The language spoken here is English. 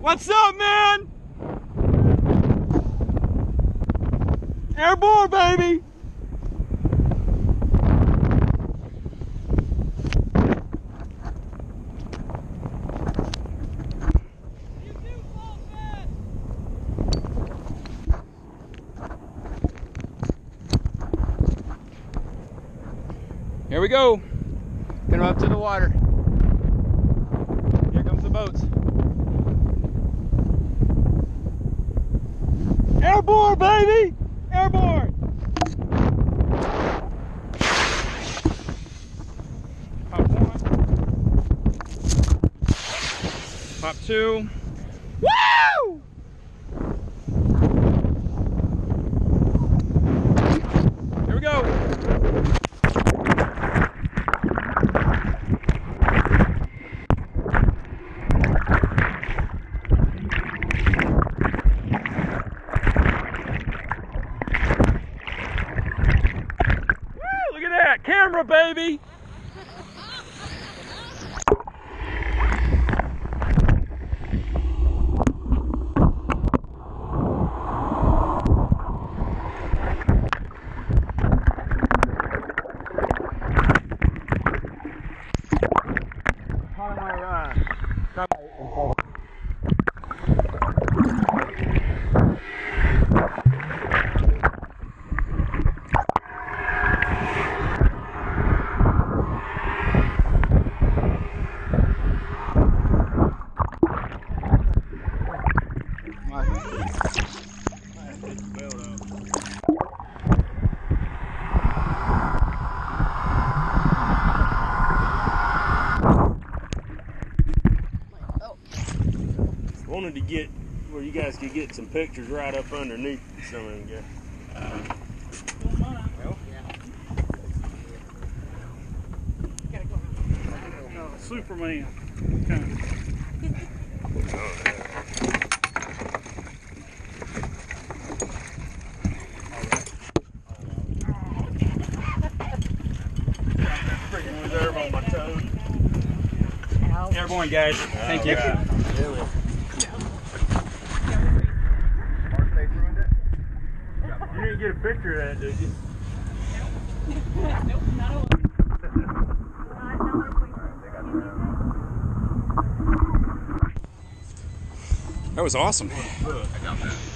What's up, man? Airborne, baby! Here we go. Get him up to the water. Here comes the boats. Airborne, baby! Airborne! Pop one. Pop two. Woo! Here we go. Camera, baby! Wanted to get where you guys could get some pictures right up underneath some of them guys. Superman. Freaking reserve on my toes. Airborne, guys. Thank you. You didn't get a picture of that, did you? Nope, not a one. That was awesome. Look, I got that.